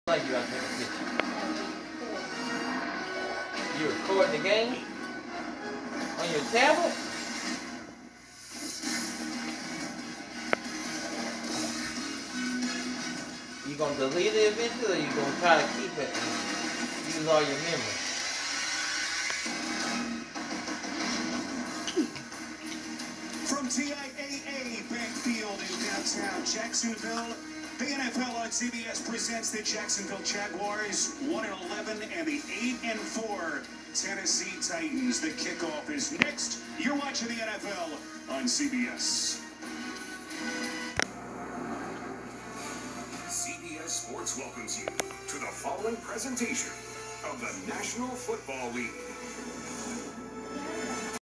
Like you out there in the picture. You recording the game on your tablet? You gonna delete it eventually, or you gonna try to keep it and use all your memory? From TIAA Bank Field in downtown Jacksonville, the NFL on CBS presents the Jacksonville Jaguars 1-11 and the 8-4 Tennessee Titans. The kickoff is next. You're watching the NFL on CBS. CBS Sports welcomes you to the following presentation of the National Football League.